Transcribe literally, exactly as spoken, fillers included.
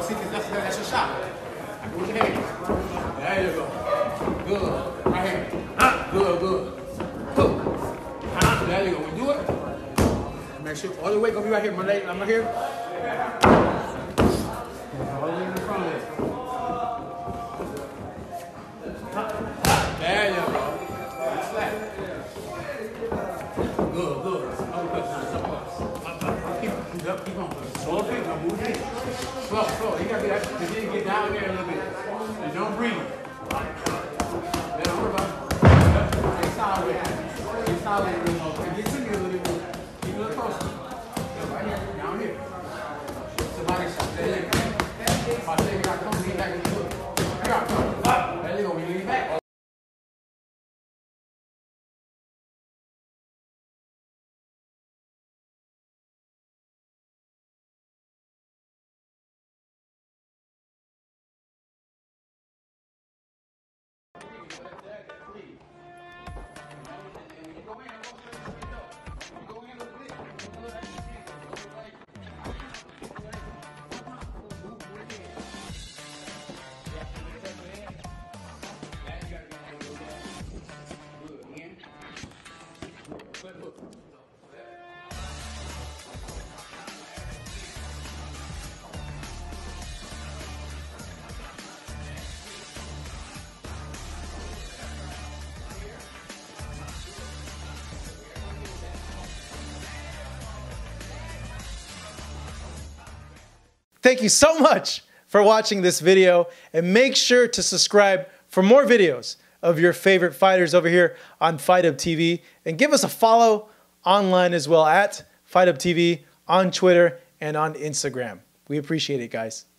see, because that's, that's your shot. With your hands. There you go. Good. Right here. Ah, good, good. Good. Ah, there you go. We do it. Make sure all the weight gonna be right here. My leg, I'm right here. All the way in the front of it. There you go. Good, good. Keep up, keep on. Slow feet, don't move feet. Slow, slow. You gotta be that. You need to get down there a little bit. And don't breathe. Then don't worry about it. Stay sideways. Stay sideways a little more. And get to me a little bit more. Keep a little closer. Right here, down here. Somebody shot. There you go. If I say you got to come, lean back and do it. Here I go. There you go. We lean back. Thank you so much for watching this video, and make sure to subscribe for more videos of your favorite fighters over here on Fight Hub T V, and give us a follow online as well at Fight Hub T V on Twitter and on Instagram. We appreciate it, guys.